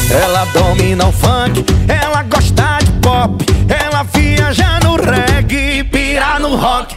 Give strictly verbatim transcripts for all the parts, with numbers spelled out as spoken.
Ela domina o funk, ela gosta de pop, ela viaja no reggae, pira no rock.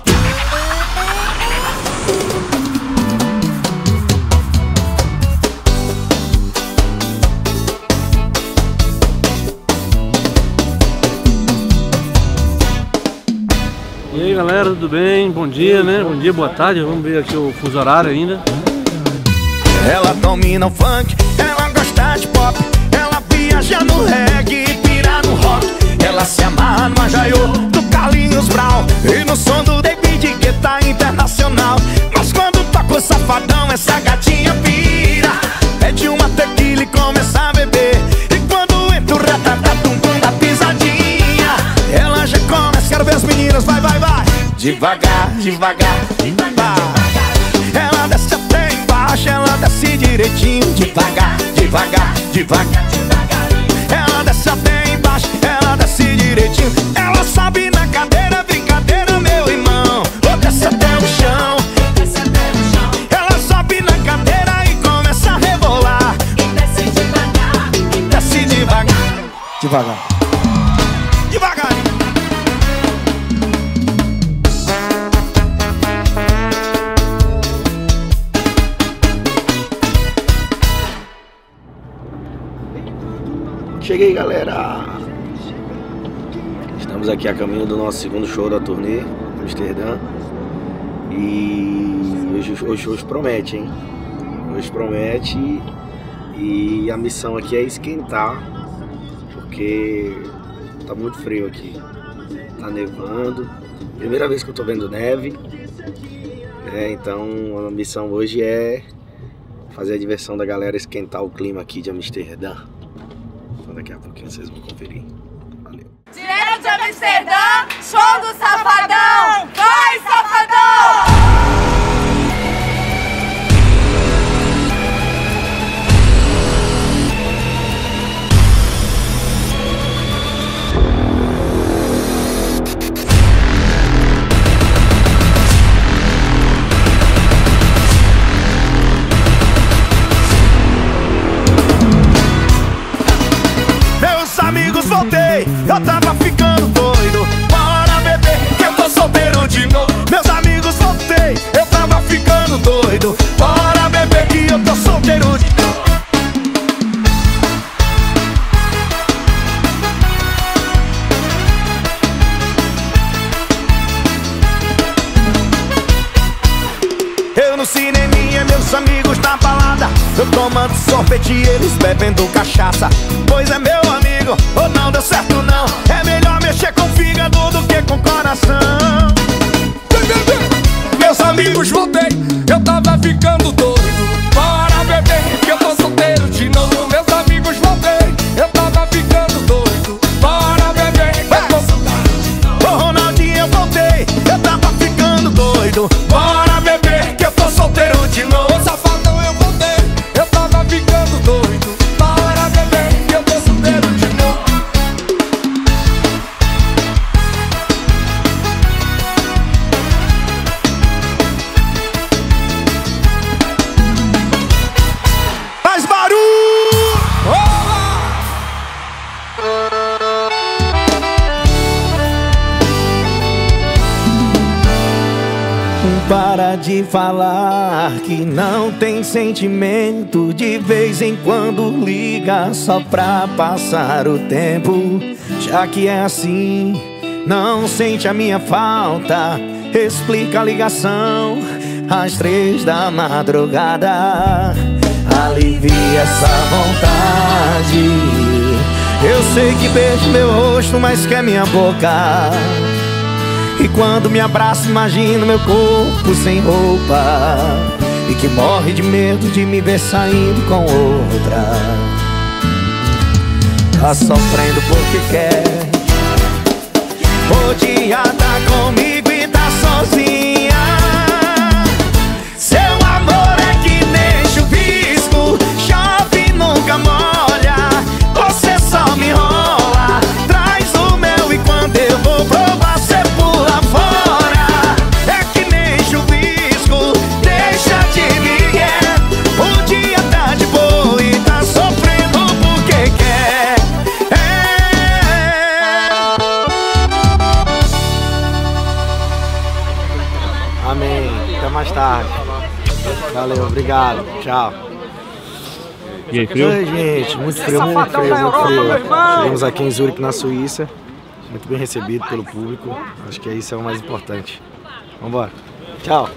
E aí galera, tudo bem? Bom dia, né? Bom dia, boa tarde, vamos ver aqui o fuso horário ainda. Ela domina o funk, ela gosta de pop, ela viaja no reggae, pira no rock. Ela se amarra no Ajaiô do Carlinhos Brown e no som do David Guetta internacional. Mas quando toca o Safadão, essa gatinha pira, pede uma tequila e começa a beber. E quando entra o ratatatum da pisadinha, ela já começa, quero ver as meninas, vai, vai, vai. Devagar, devagar, devagar. Ela desce até embaixo, ela desce direitinho. Devagar, devagar, devagar. Ela desce até embaixo, ela desce direitinho. Ela sobe na cadeira, brincadeira, meu irmão. Ou desce até o chão. Ela sobe na cadeira e começa a rebolar. Desce devagar, desce devagar. Devagar, devagarinho. Cheguei, galera! Estamos aqui a caminho do nosso segundo show da turnê, Amsterdã. E hoje, hoje, hoje promete, hein? Hoje promete. E a missão aqui é esquentar, porque tá muito frio aqui. Tá nevando. Primeira vez que eu tô vendo neve. É, então a missão hoje é fazer a diversão da galera, esquentar o clima aqui de Amsterdã. Daqui a pouquinho vocês vão conferir. Valeu. Direto de Amsterdã, show do Safadão! Vai, Safadão! Amigos, voltei, eu tava ficando doido. Bora beber, que eu tô solteiro de novo. Meus amigos, voltei, eu tava ficando doido. Bora beber, que eu tô solteiro de novo. Eu no cineminha, meus amigos na balada, eu tomando sorvete e eles bebendo cachaça. Pois é, meu amigo, ou não deu certo não. É melhor mexer com o fígado do que com o coração. Meus amigos, voltei, eu tava ficando doido. Bora beber, que eu tô solteiro de novo. Meus amigos, voltei, eu tava ficando doido. Bora beber, que eu tô solteiro de novo. Ô Ronaldinho, eu voltei, eu tava ficando doido. Bora beber, que eu tô solteiro de novo. Ô Safadão, eu voltei, eu tava ficando doido. Bora beber, que eu tô solteiro de novo. Faz barulho! Para de falar que não tem sentimento. De vez em quando liga só pra passar o tempo. Já que é assim, não sente a minha falta. Explica a ligação às três da madrugada. Alivia essa vontade. Eu sei que beija meu rosto, mas quer minha boca. E quando me abraça, imagino meu corpo sem roupa. E que morre de medo de me ver saindo com outra. Tá sofrendo porque quer. Podia tá comigo e tá sozinha. Seu amor é que nem chuvisco, chove e nunca molha. Você só me enrola, traz o meu e quando eu vou provar cê pula fora. É que nem chuvisco, deixa de migué. O dia tá de boa e tá sofrendo porque quer. Valeu, obrigado. Tchau. E aí, frio? Oi, gente, muito frio, muito frio, muito frio. Chegamos aqui em Zurique, na Suíça. Muito bem recebido pelo público. Acho que isso é o mais importante. Vambora. Tchau.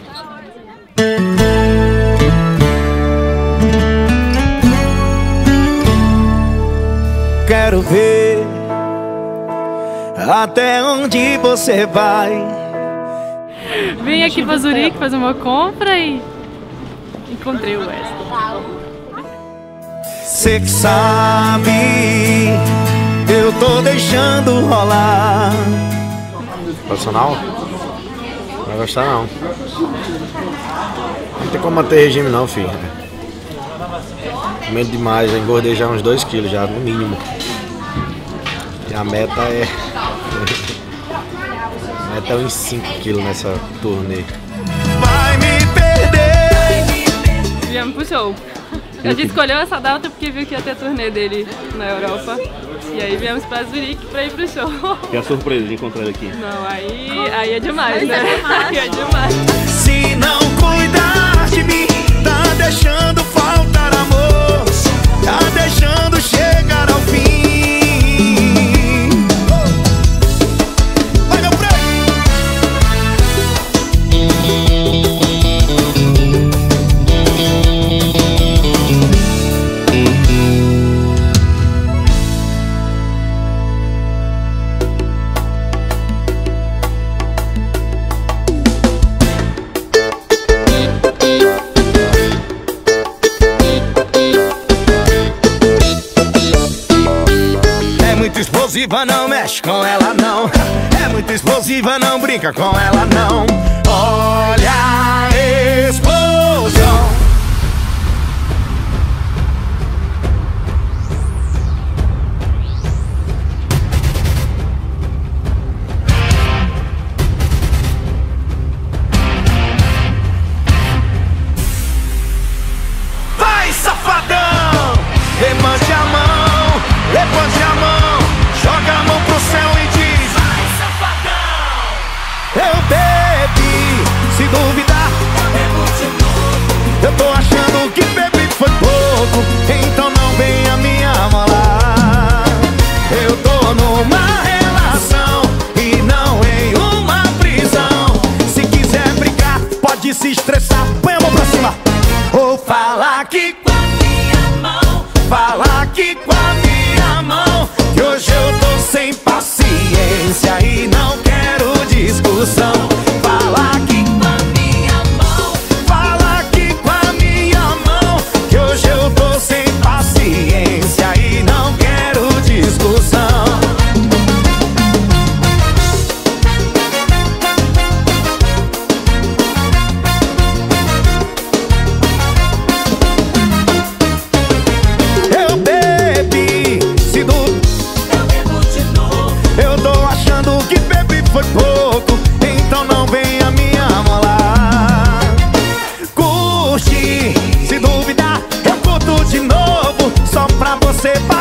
Quero ver até onde você vai. Vim aqui pra Zurique fazer uma compra e encontrei o Wesley. Cê que sabe, eu tô deixando rolar. Profissional? Não vai gostar não. Não tem como manter regime não, filho. Comendo demais, já engordei já uns dois quilos já, no mínimo. E a meta é... a meta é uns cinco quilos nessa turnê. Vai me perder. Viemos pro show. A gente escolheu essa data porque viu que ia ter turnê dele na Europa. E aí viemos pra Zurique pra ir pro show. E a surpresa de encontrar ele aqui? Não, aí, aí é demais, né? Aí é demais. Se não cuidar de mim, tá deixando faltar amor, tá deixando chegar ao fim. Vai, meu prêmio! Explosiva, não mexe com ela não. É muito explosiva, não brinca com ela não. Olha a explosão. Vai, safadão! Levante a mão, levante a mão. Joga a mão pro céu e diz: vai, safadão! Eu bebi, se duvidar, eu bebo de novo. Eu tô achando que bebi foi pouco, então não venha me amolar. Eu tô numa relação e não em uma prisão. Se quiser brigar, pode se estressar. Põe a mão pra cima. Ou fala aqui com a minha mão. Fala aqui com a minha mão. Que hoje eu tô sem paciência e não quero discussão. Fala aqui com a minha mão. Fala aqui com a minha mão. Que hoje eu tô sem paciência e não quero discussão. Eu bebi, se do... Eu tô achando que bebi foi pouco, então não venha me amolar. Curte, se duvidar, eu curto de novo, só pra você.